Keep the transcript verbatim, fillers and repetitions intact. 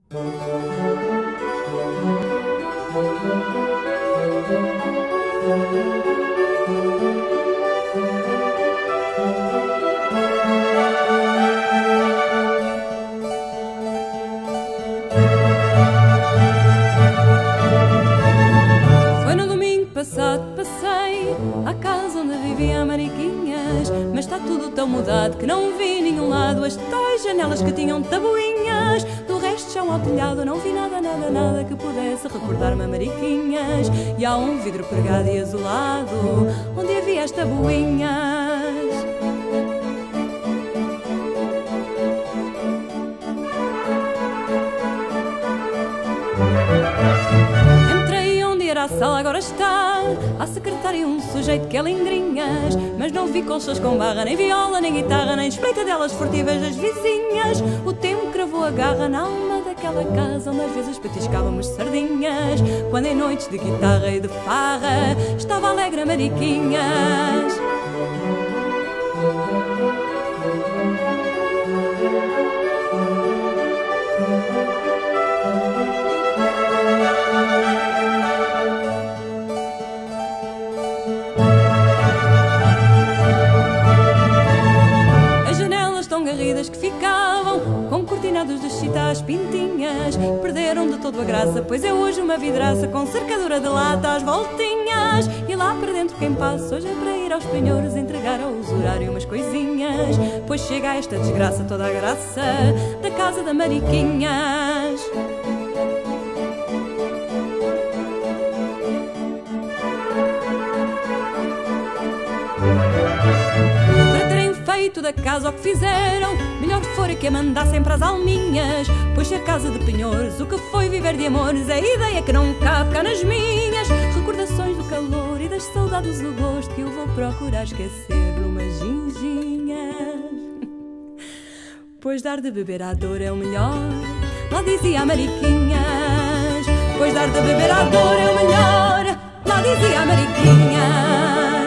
Foi no domingo passado, passei à casa onde vivia a Mariquinhas, mas está tudo tão mudado que não vi nenhum lado as tais janelas que tinham tabuinhas. Do resto, chão ao telhado, não vi nada, nada, nada que pudesse recordar-me a Mariquinhas. E há um vidro pregado e azulado onde havia as tabuinhas. Entrei onde era a sala, agora está a secretária um sujeito que é lingrinhas, mas não vi colchas com barra, nem viola, nem guitarra, nem espreitadelas furtivas das vizinhas. O tempo cravou a garra na alma daquela casa onde às vezes petiscávamos sardinhas, quando em noites de guitarra e de farra estava alegre a Mariquinhas. Que ficavam com cortinados de chita às pintinhas perderam de todo a graça, pois é hoje uma vidraça com cercadura de lata às voltinhas. E lá para dentro quem passa hoje é para ir aos penhores entregar ao usurário umas coisinhas, pois chega a esta desgraça toda a graça da casa da Mariquinhas. Da casa o que fizeram, melhor fora que a mandassem para as alminhas, pois ser casa de penhores, o que foi viver de amores, é ideia que não cabe cá nas minhas. Recordações do calor e das saudades do gosto que eu vou procurar esquecer numas ginginhas. Pois dar de beber à dor é o melhor, lá dizia a Mariquinhas. Pois dar de beber à dor é o melhor, lá dizia a Mariquinhas.